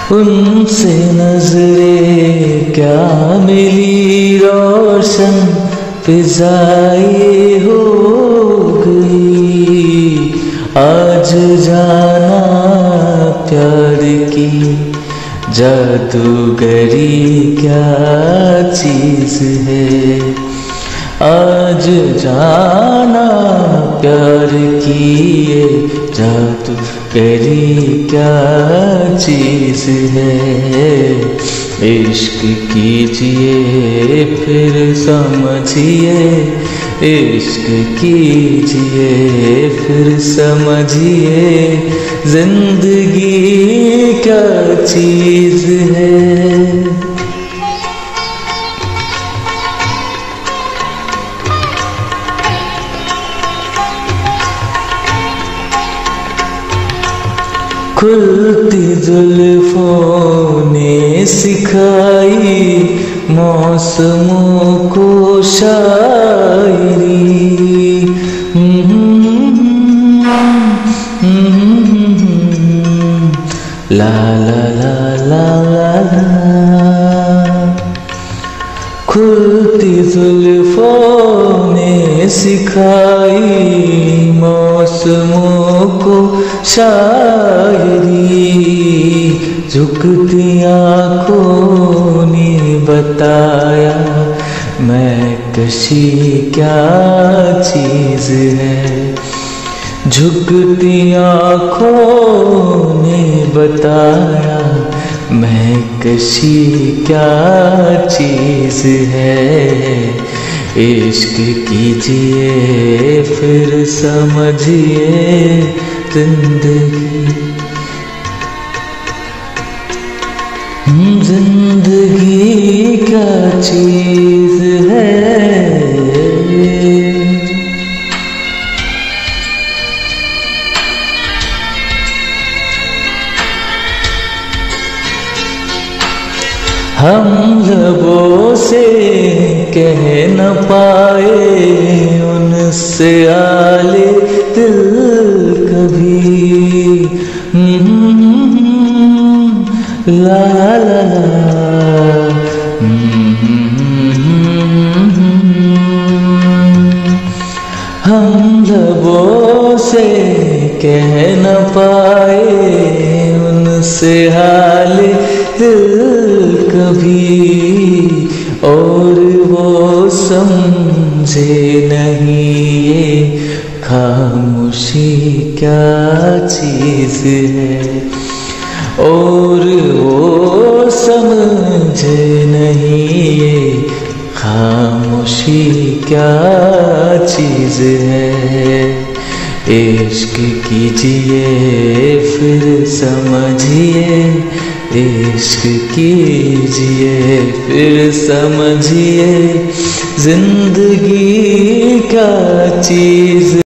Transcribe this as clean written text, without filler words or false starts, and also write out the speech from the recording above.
उनसे नजरें क्या मिली, रोशन फिजाई हो गई। आज जाना प्यार की जादूगरी क्या चीज है। आज जाना प्यार की ये जादूगरी क्या चीज है। इश्क कीजिए फिर समझिए, इश्क कीजिए फिर समझिए, जिंदगी क्या चीज है। खुलती जुल्फों ने सिखाई मौसमों को शायरी। ला ला ला ला ला, खुलती जुल्फों ने सिखाई मौसमों को शायरी। झुकती आँखों ने बताया मैं कशी क्या चीज है। झुकती आँखों ने बताया मैं कशी क्या चीज है। इश्क कीजिए फिर समझिए, जिंदगी क्या चीज है। हम लबों से कह न पाए उनसे आले दिल कभी। ला ला ला, हम लबों से कह न पाए उनसे हाल दिल कभी। और वो समझे नहीं ये खामोशी क्या चीज है। और वो समझे नहीं ये खामोशी क्या चीज है। इश्क कीजिए फिर समझिए, इश्क कीजिए फिर समझिए, जिंदगी क्या चीज